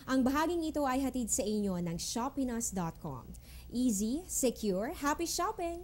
Ang bahaging ito ay hatid sa inyo ng shoppinas.com. Easy, secure, happy shopping!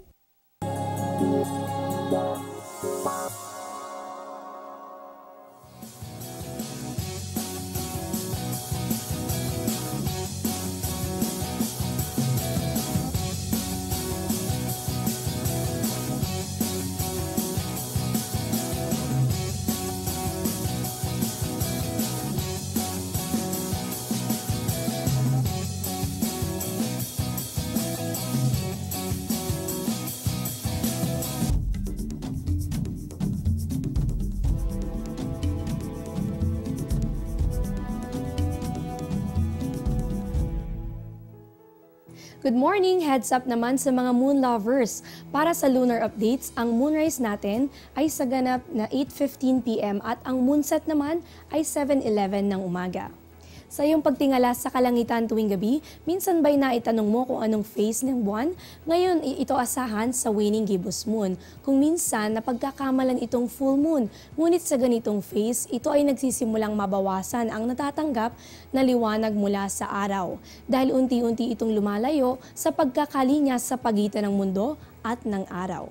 Good morning! Heads up naman sa mga moon lovers. Para sa lunar updates, ang moonrise natin ay sa ganap na 8:15 p.m. at ang moonset naman ay 7:11 ng umaga. Sa iyong pagtingala sa kalangitan tuwing gabi, minsan ba'y naitanong mo kung anong phase ng buwan? Ngayon, ito asahan sa waning gibbous moon. Kung minsan, napagkakamalan itong full moon. Ngunit sa ganitong phase, ito ay nagsisimulang mabawasan ang natatanggap na liwanag mula sa araw. Dahil unti-unti itong lumalayo sa pagkakalinya sa pagitan ng mundo at ng araw.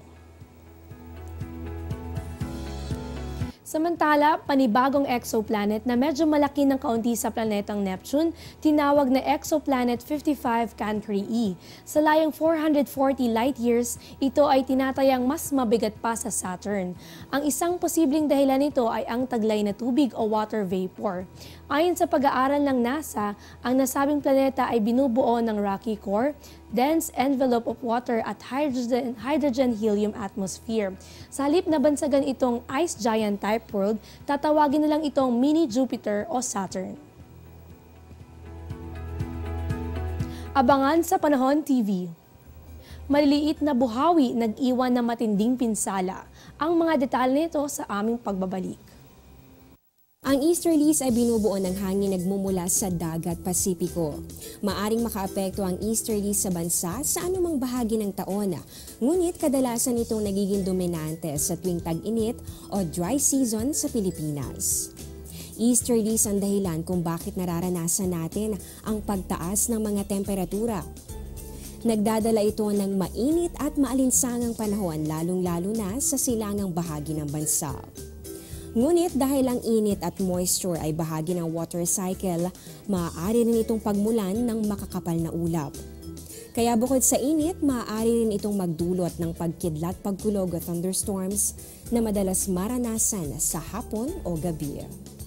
Samantala, panibagong exoplanet na medyo malaki ng kaunti sa planetang Neptune, tinawag na Exoplanet 55 Cancri E. Sa layong 440 light years, ito ay tinatayang mas mabigat pa sa Saturn. Ang isang posibleng dahilan nito ay ang taglay na tubig o water vapor. Ayon sa pag-aaral ng NASA, ang nasabing planeta ay binubuo ng rocky core, dense envelope of water at hydrogen-helium atmosphere. Sa halip na bansagan itong ice giant type world, tatawagin na lang itong mini Jupiter o Saturn. Abangan sa Panahon TV. Maliliit na buhawi nag-iwan ng matinding pinsala. Ang mga detalye nito sa aming pagbabalik. Ang easterlies ay binubuo ng hangin nagmumula sa dagat Pasipiko. Maaring makaapekto ang easterlies sa bansa sa anumang bahagi ng taon. Ngunit kadalasan itong nagiging dominante sa tuwing tag-init o dry season sa Pilipinas. Easterlies ang dahilan kung bakit nararanasan natin ang pagtaas ng mga temperatura. Nagdadala ito ng mainit at maalinsangang panahon lalong-lalo na sa silangang bahagi ng bansa. Ngunit dahil ang init at moisture ay bahagi ng water cycle, maaari rin itong pagmulan ng makakapal na ulap. Kaya bukod sa init, maaari rin itong magdulot ng pagkidlat, pagkulog o thunderstorms na madalas maranasan sa hapon o gabi.